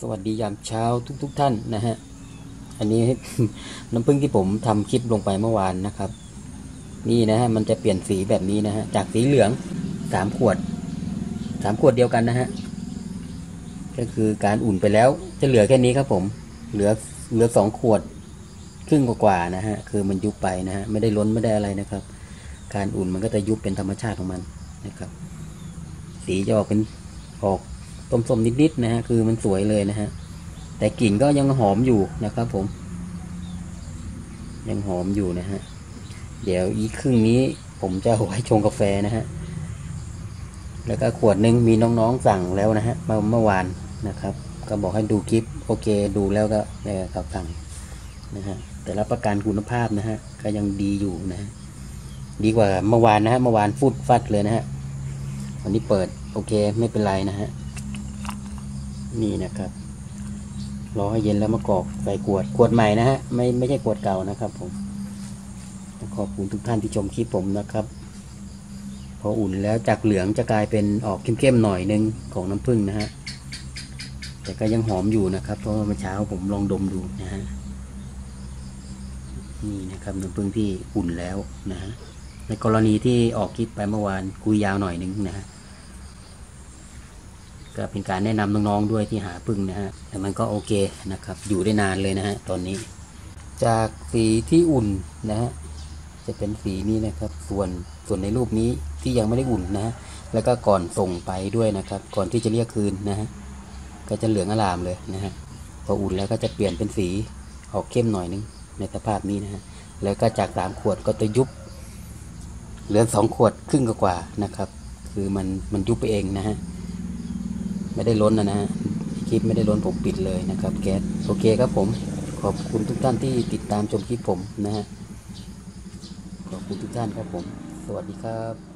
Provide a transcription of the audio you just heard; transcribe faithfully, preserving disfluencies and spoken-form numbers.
สวัสดียามเช้าทุกๆทท่านนะฮะอันนี้ น้ำผึ้งที่ผมทำคลิปลงไปเมื่อวานนะครับนี่นะฮะมันจะเปลี่ยนสีแบบนี้นะฮะจากสีเหลืองสามขวดสามขวดเดียวกันนะฮะก็คือการอุ่นไปแล้วจะเหลือแค่นี้ครับผมเหลือเหลือสองขวดครึ่งกว่าๆนะฮะคือมันยุบไปนะฮะไม่ได้ล้นไม่ได้อะไรนะครับการอุ่นมันก็จะยุบเป็นธรรมชาติของมันนะครับสีจะออกเป็นออกส้มๆนิดๆนะฮะคือมันสวยเลยนะฮะแต่กลิ่นก็ยังหอมอยู่นะครับผมยังหอมอยู่นะฮะเดี๋ยวอีกครึ่งนี้ผมจะเอาไว้ชงกาแฟนะฮะแล้วก็ขวดหนึ่งมีน้องๆสั่งแล้วนะฮะเมื่อเมื่อวานนะครับก็บอกให้ดูคลิปโอเคดูแล้วก็เนี่ยครับสั่งนะฮะแต่รับประกันคุณภาพนะฮะก็ยังดีอยู่นะฮะดีกว่าเมื่อวานนะฮะเมื่อวานฟูดฟัดเลยนะฮะวันนี้เปิดโอเคไม่เป็นไรนะฮะนี่นะครับรอให้เย็นแล้วมากรอกใส่ขวดขวดใหม่นะฮะไม่ไม่ใช่ขวดเก่านะครับผมขอบคุณทุกท่านที่ชมคลิปผมนะครับพออุ่นแล้วจากเหลืองจะกลายเป็นออกเข้มๆหน่อยนึงของน้ำผึ้งนะฮะแต่ก็ยังหอมอยู่นะครับเพราะว่าเมื่อเช้าผมลองดมดูนะฮะนี่นะครับน้ำผึ้งที่อุ่นแล้วนะฮะในกรณีที่ออกคลิปไปเมื่อวานคุยยาวหน่อยนึงนะฮะก็เป็นการแนะนำน้องๆด้วยที่หาผึ้งนะฮะแต่มันก็โอเคนะครับอยู่ได้นานเลยนะฮะตอนนี้จากสีที่อุ่นนะฮะจะเป็นสีนี้นะครับส่วนส่วนในรูปนี้ที่ยังไม่ได้อุ่นนะฮะแล้วก็ก่อนส่งไปด้วยนะครับก่อนที่จะเรียกคืนนะฮะก็จะเหลืองอลามเลยนะฮะพออุ่นแล้วก็จะเปลี่ยนเป็นสีออกเข้มหน่อยนึงในสภาพนี้นะฮะแล้วก็จากสามขวดก็จะยุบเหลือสองขวดครึ่งกว่านะครับคือมันมันยุบไปเองนะฮะไม่ได้ล้นนะนะฮะคลิปไม่ได้ล้นผมปิดเลยนะครับแก๊สโอเคครับผมขอบคุณทุกท่านที่ติดตามชมคลิปผมนะฮะขอบคุณทุกท่านครับผมสวัสดีครับ